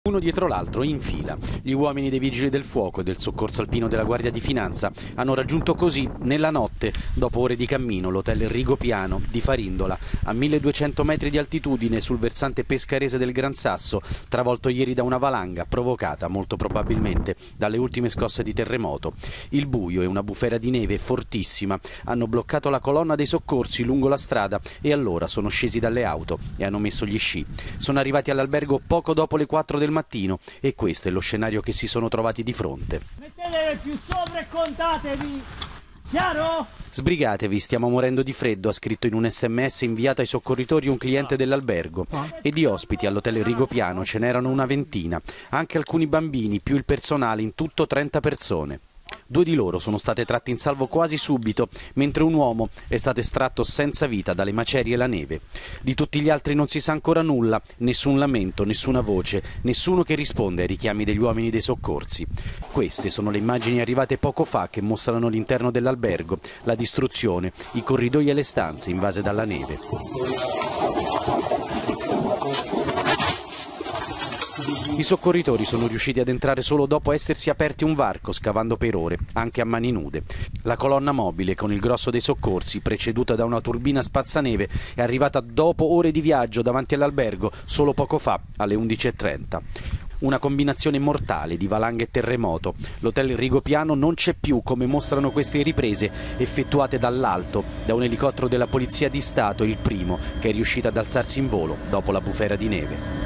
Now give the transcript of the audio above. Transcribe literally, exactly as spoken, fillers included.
Uno dietro l'altro, in fila. Gli uomini dei Vigili del Fuoco e del Soccorso Alpino della Guardia di Finanza hanno raggiunto così, nella notte, dopo ore di cammino, l'hotel Rigopiano di Farindola, a milleduecento metri di altitudine sul versante pescarese del Gran Sasso, travolto ieri da una valanga provocata, molto probabilmente, dalle ultime scosse di terremoto. Il buio e una bufera di neve fortissima hanno bloccato la colonna dei soccorsi lungo la strada e allora sono scesi dalle auto e hanno messo gli sci. Sono arrivati all'albergo poco dopo le quattro del mattino e questo è lo scenario che si sono trovati di fronte. Mettetevi più sopra e contatevi! Chiaro? Sbrigatevi, stiamo morendo di freddo, ha scritto in un sms inviato ai soccorritori un cliente dell'albergo. E di ospiti all'hotel Rigopiano ce n'erano una ventina, anche alcuni bambini, più il personale, in tutto trenta persone. Due di loro sono state tratte in salvo quasi subito, mentre un uomo è stato estratto senza vita dalle macerie e la neve. Di tutti gli altri non si sa ancora nulla, nessun lamento, nessuna voce, nessuno che risponde ai richiami degli uomini dei soccorsi. Queste sono le immagini arrivate poco fa che mostrano l'interno dell'albergo, la distruzione, i corridoi e le stanze invase dalla neve. I soccorritori sono riusciti ad entrare solo dopo essersi aperti un varco, scavando per ore, anche a mani nude. La colonna mobile con il grosso dei soccorsi, preceduta da una turbina spazzaneve, è arrivata dopo ore di viaggio davanti all'albergo, solo poco fa, alle undici e trenta. Una combinazione mortale di valanghe e terremoto. L'hotel Rigopiano non c'è più, come mostrano queste riprese effettuate dall'alto, da un elicottero della Polizia di Stato, il primo, che è riuscito ad alzarsi in volo dopo la bufera di neve.